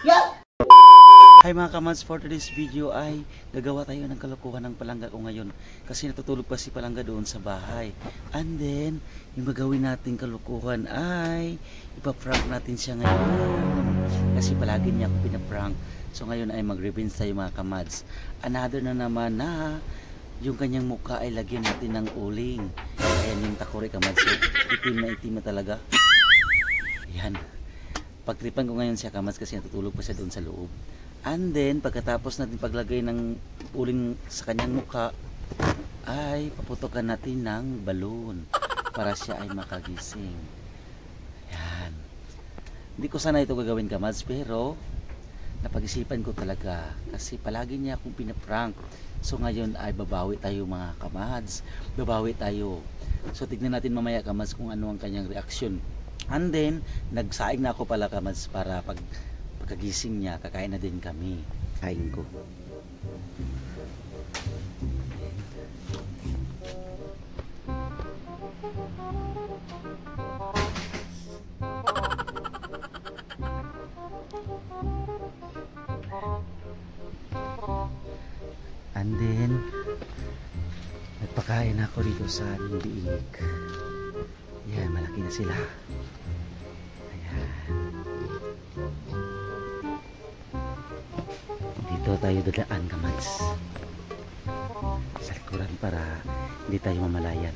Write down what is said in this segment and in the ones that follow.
Hi mga kamads, for today's video ay gagawa tayo ng kalokohan ng palangga ko ngayon kasi natutulog pa si palangga doon sa bahay. And then, yung gagawin natin kalokohan ay ipaprank natin siya ngayon kasi palagi niya ako pinaprank. So ngayon ay mag-revenge tayo mga kamads. Another na naman na yung kanyang mukha ay lagyan natin ng uling. Ayan yung takore kamads, so, itim na talaga. Ayan, pagtripan ko ngayon siya kamads kasi natutulog pa siya doon sa loob. And then, pagkatapos natin paglagay ng uling sa kanyang mukha, ay paputokan natin ng balon para siya ay makagising. Ayan. Hindi ko sana ito gagawin kamads, pero napag-isipan ko talaga kasi palagi niya akong pinaprank. So ngayon ay babawi tayo mga kamads. Babawi tayo. So tignan natin mamaya kamads kung ano ang kanyang reaksyon. And then, nagsaing na ako pala kamads para pagkagising niya, kakain na din kami. Kain ko. And then, nagpakain ako dito sa aming biik. Yan, malaki na sila. Ayan. Dito tayo dadaan kamads sa likuran para hindi tayo mamalayan.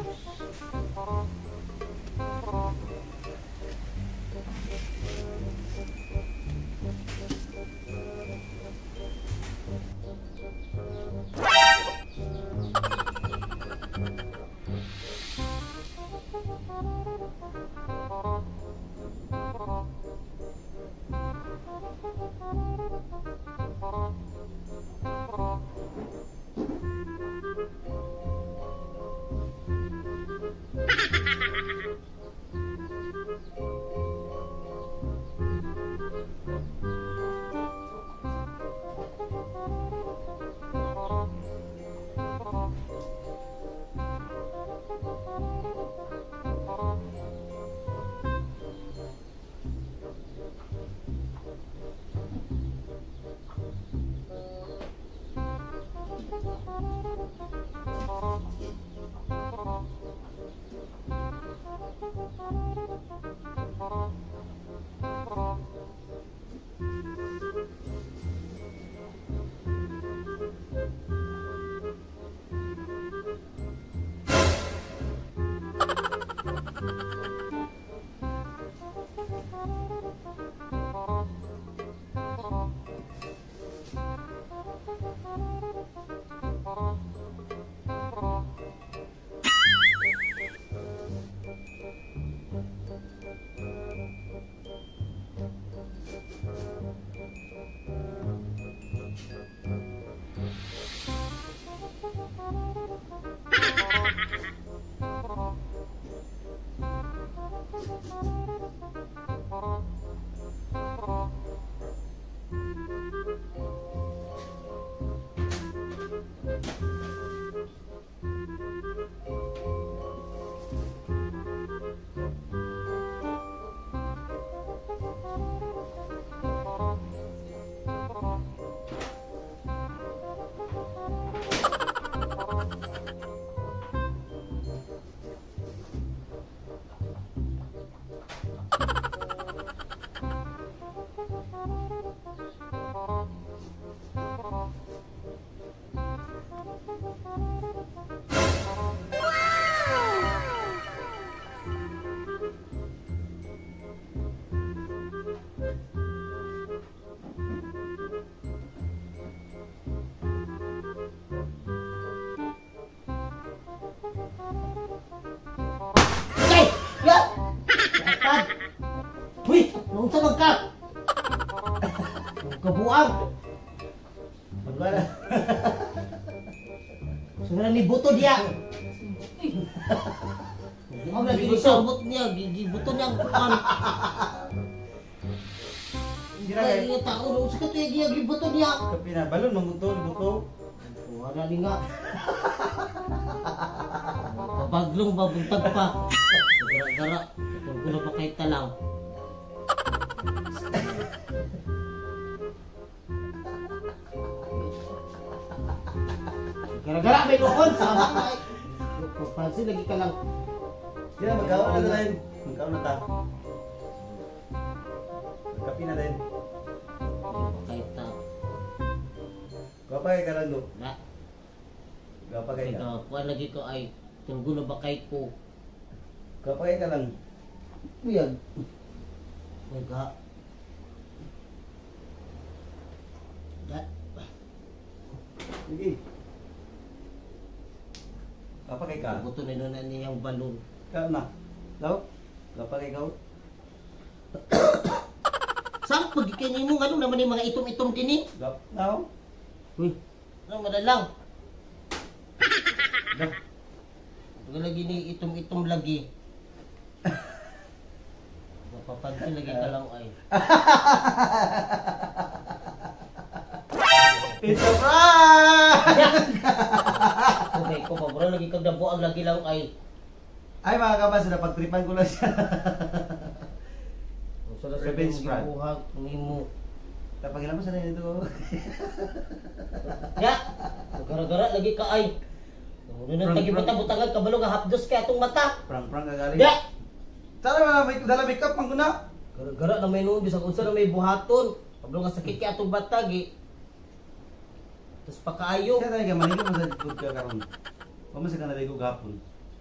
Unsa man ka? Kabuang. Pagwala. Sura ni buto dia. Ang lagi disabot niya, gibuto niya ang kuan. Hindi na tao sa kato dia gibuto niya. Kapinabalon mangutol buto. Wala ni nga. Baglong babuntag pa. Gara-gara. Kung kuno pa kay talang. Gara-gara may lukon sama ay. Pansin lagi ka lang. Kaya magkaon na tayo. Magkaon na ta. Magkapi na tayo. Kahit ta. Gapay ka lang do. Na. Gapay ka. Ikaw, kuha lagi ko ay tunggu na bakay ko. Gapay ka lang. Uyag. Naga. Da. Sige. Gapay ka. Buto na nun na niyang balon. Ka na. Daw. Gapay ka. Saan pag ikinin mo ano naman yung mga itom-itom din eh? Gap. Now. Uy, ano madalang? Pag lagi ni itom-itom lagi. Mapapansin lagi ka lang ay. It's a prank! Okay, ko mabura lagi kag dabo ang lagi lang ay. Ay mga kabas, napagtripan ko lang siya. Revenge prank. Buhag nimo. Tapagin naman sa rin ito. Ya. Gara-gara lagi ka ay. Nung tagi buta-butangan kabalo nga hapdos kay atong mata. Prank-prank kagaling. Ya. Sana may dala makeup man ko na. Gara-gara na may nuon bisag unsa na may buhaton. Kabalo nga sakit kay atong batagi. Tapos pakaayo. Siya tayo ka, manigo mo sa good ka karon. Pamasa ka na rin ko gapon.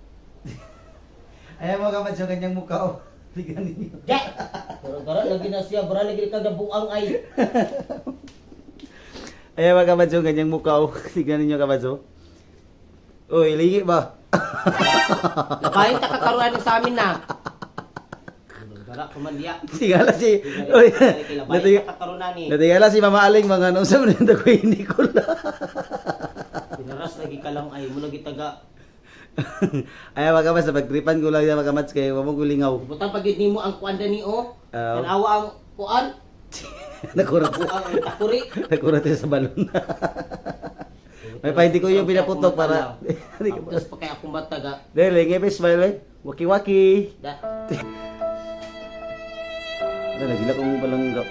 Ayaw mo ka man siya kanyang mukha o. Tignan ninyo. Ya. Gara-gara lagi na siya, bara lagi kag dabuang ay. Ayaw mo ka man siya kanyang mukha o. Tignan ninyo ka man siya. Uy, ligi ba? Labahin ta kakaruan ni sa amin na. Gara ko man diya. Tingala si... Uy, Labahin ta kakaruan ni. natingala si Mama Aling mga nung sa mga ko hindi ko lang. Pinaras lagi ka lang ay mo lagi taga. Ayaw mga sa pagtripan ko lang yung mga kamats kayo, wamang kulingaw. Butang pagid nimo ang kuanda ni o. Ah. Tanawa ang kuan. Nakurat Buang ang takuri. nakurat siya sa balon. May pa hindi ko yung pinaputok para... Tapos pa kaya akong mataga. Dele, ngepes smile eh. Waki-waki. Da. Nagila kong palanggap.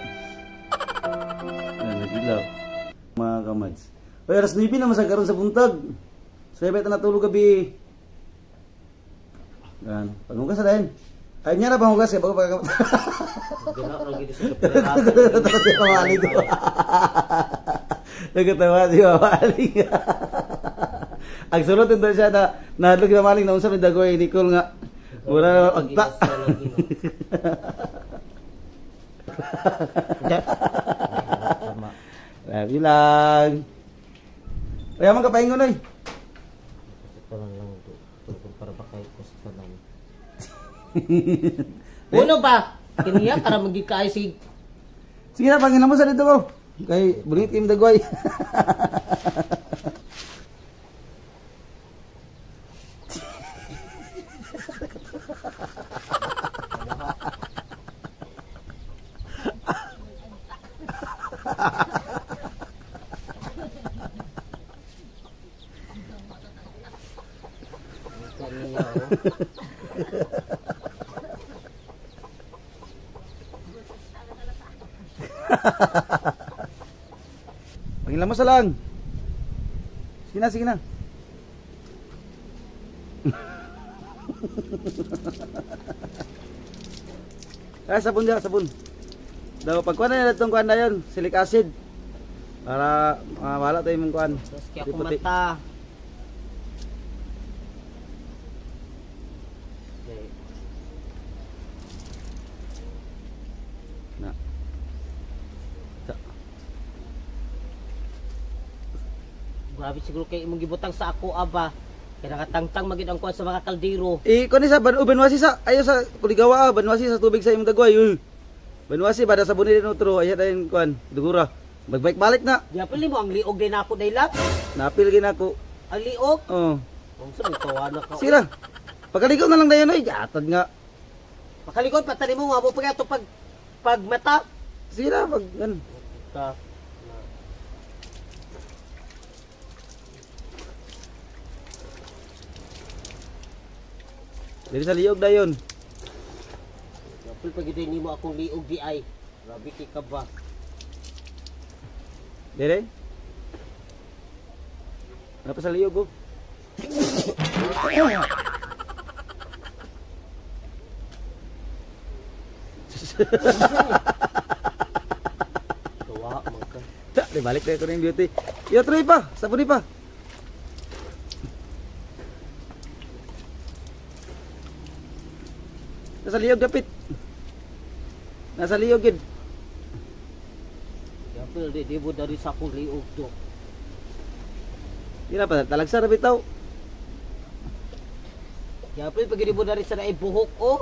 Nagila. Mga kamads. Uy, aras 9 na masagaroon sa buntag. So, ibet na natulog gabi. Yan. Paghugas na rin. Ay, niya na panghugas eh. Bago pagkakamot. Gana ra gid sa kapirasan. Nagkatawa si Nagkatawa si Mama Aling. Ang sulot ito siya na nahadlog si Mama Aling na unsa may dagoy ni Nicole nga. Wala na pagta. Love you lang. Kaya man kapahingon oy. Parang lang to. Para ba kay costa lang. Uno ba? Kiniya para magikaay si Sige na, pangin mo sa dito ko. Kay bunit im dagoy. kaniya o. Pangilan mo sa lang. Sige na, sige na. Ay, sabon dia, sabon. Daw pagkuan na itong kuan na yun, silic acid. Para wala tayo mong kuan. Tapos kaya kumata. Na. Grabe siguro kay imong gibutang sa ako aba. Kaya nakatangtang magid ang kuan sa mga kaldero. Kuan ni sa banwasi sa ayo sa kuligawa, banwasi sa tubig sa imong dagway. Uy. Banwasi bada sabon din utro, ayo dayon kuan, dugura. Magbalik balik na. Di apil mo ang liog din ako dayla. Napil gid ako. Ang liog. Oh. Kung saan tawa na ka. Sira. Pagkaligaw na lang dayon oy, atad nga. Makalikod patani mo nga mo pag pag mata. Sira pag gan. Ka. Dili sa liog dayon. Apil pag ni mo akong liog di ay. Grabe kay ka ba. Dili. Wala pa sa liyog oh. Gawa mo ka. Di balik na ko na yung beauty. Yo, try pa. Sabuni pa. Nasa liyog dapit. Nasa liyog yun. Yapil di mo dari sa akong liog to. Hindi na pa. Talagsa na bitaw. Yapil pag di mo dari sa naibuhok oh.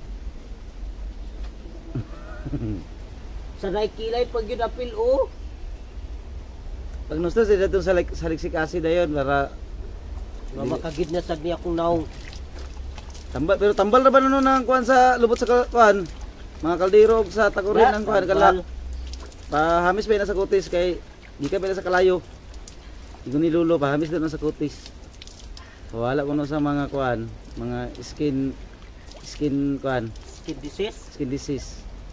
Sa naikilay pag yun apil oh. Pag nusto sila itong sa liksik acid na yun para Makagid na sad niya akong naong. tambal. Pero tambal na ba nun ang kuhan sa lubot sa kuhan? Mga kaldero og sa takurin ang kuhan kala. Pahamis ba yun sa kutis kay di ka ba sa kalayo. Di ko nilulo pahamis doon sa kutis. Wala ko no sa mga kuhan, mga skin kuhan, Skin disease? skin disease.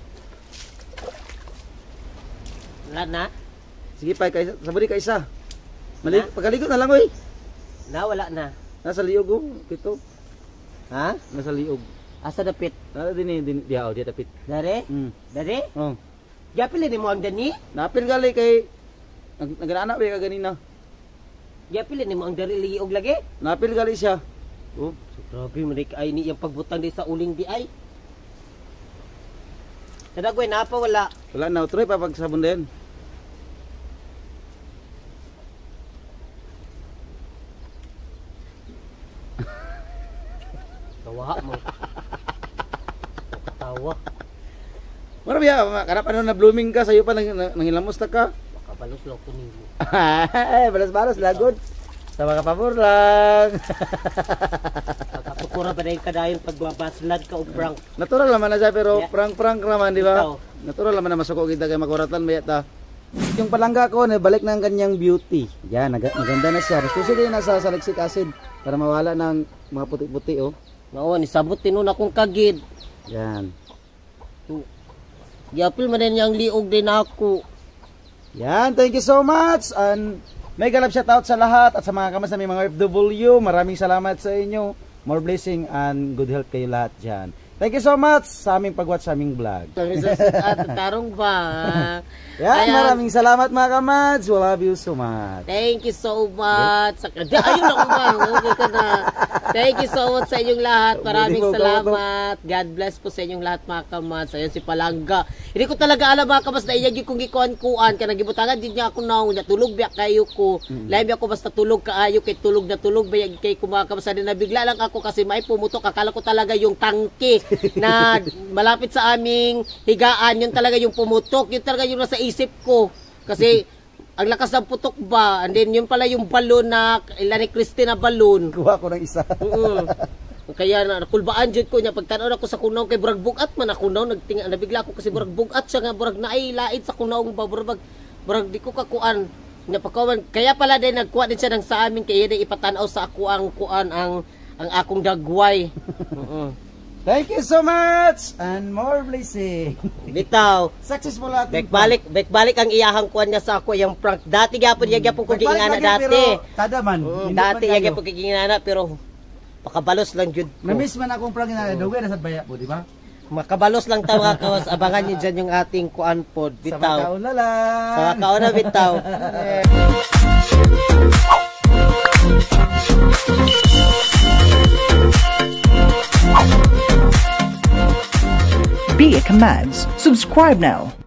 Wala na? Sige pa kay sabari ka isa. Pagkaligo na lang oy. Wala na. Nasa liog oh, pito. Ha? Nasa liog. Asa dapit? Nara din dia dia tapit. Dare? Dare? Oh. Yapil ni mo ang dani? Napil gali kay nagana ba ka ganina. Yapil ni mo ang dare liog lagi? Napil gali siya. Oh, So, grabe man ay ni yung pagbutang di sa uling di ay. Kadagway na pa wala. wala na utroy pa pag sabon din. Tawa mo. Katawa. Mara biya kana pa na blooming ka sayo pa nangilamos ta ka. Makabalos lang ko nimo. Balas-balas lagod. Sa mga pabor lang. Pagkapukura ba na yung kadayon pagbabaslad ka o prank? Natural naman na siya pero Yeah. prank naman, di ba? Ikaw. Natural naman na masuko kita kay makuratan ba ta. Yung palangga ko na balik ng kanyang beauty. Yan, maganda na siya. Gusto din na sa salicylic acid para mawala ng mga puti-puti oh. Mao ni sabot tinun akong kagid. Yan. Yapil man din yung liog din ako. Yan, thank you so much. And mega love shout out sa lahat at sa mga kamas namin mga FW. Maraming salamat sa inyo. More blessing and good health kayo lahat dyan. Thank you so much sa aming pag-watch sa aming vlog. Tarong ba? Yan, Ayan. maraming salamat mga kamads. We love you so much. Thank you so much. Ayun ako ba? Okay ka na. Thank you so much sa inyong lahat. Maraming Buti mo, salamat. God bless po sa inyong lahat mga kamads. Ayan si Palangga. Hindi ko talaga alam mga kamads na iyagi kong gikuan-kuan. Kaya nagibutangan din niya ako na natulog biya kayo ko. Live ako basta tulog kaayo kay tulog na tulog ba kay kumakabas na bigla lang ako kasi may pumutok. Akala ko talaga yung tangke na malapit sa aming higaan. Yun talaga yung pumutok. Yun talaga yung nasa isip ko. Kasi ang lakas ng putok ba? And then yun pala yung balon na ilan ni Christina balon. Kuha ko ng isa. Kaya nakulbaan jud ko niya pagtanaw ako sa kunaw kay burag bugat man ako naw nagtinga nabigla ako kasi burag bugat siya nga burag naay lait sa kunaw ba burag di ko kakuan nya pagkawan kaya pala din nagkuha din siya ng sa amin kaya din ipatanaw sa ako ang kuan ang akong dagway. Thank you so much and more blessing. Bitaw Successful ating balik ang iyahang kuan niya sa ako yung prank dati gyapon gyapon ko gingana dati. Kada man. Dati gyapon ko gingana pero pakabalos lang jud ko. Na-miss man akong prank na dugay na sa baya po, di ba? Makabalos lang tawa kawas abangan niyo diyan yung ating kuan pod Sa bitaw. makaon na lang. Sa makaon na bitaw. Be a Commands. Subscribe now.